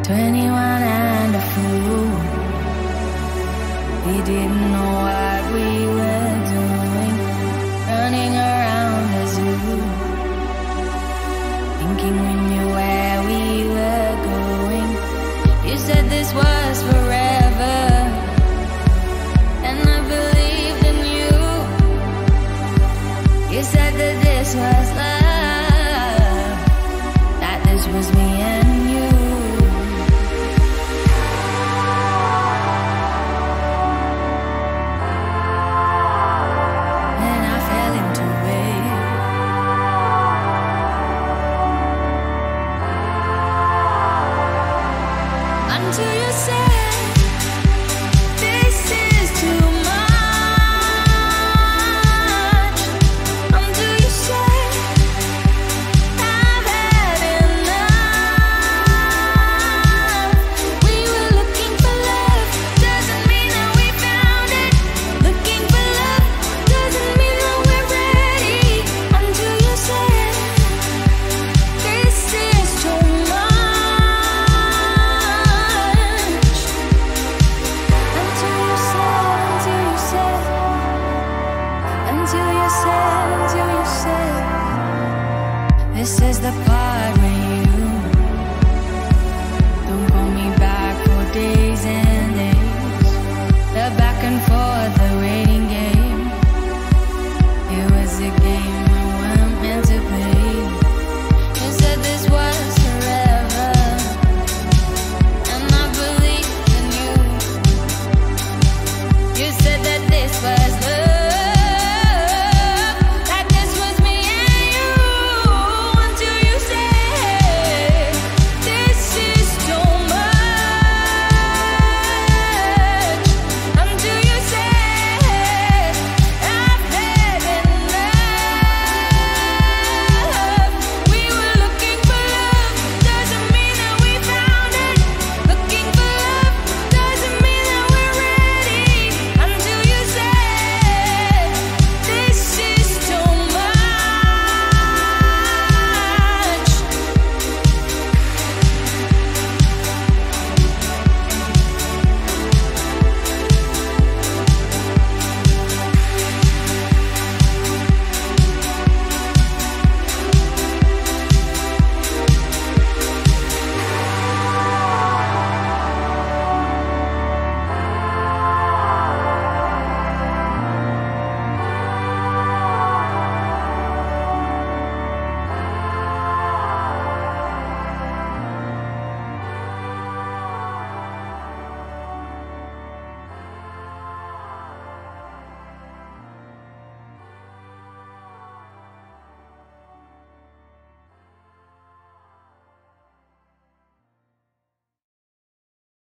21 and a fool. We didn't know what we were doing, running around the zoo, thinking we knew where we were going. You said this was forever, and I believed in you. You said that this was love, that this was me and you. Then I fell into it. Until you said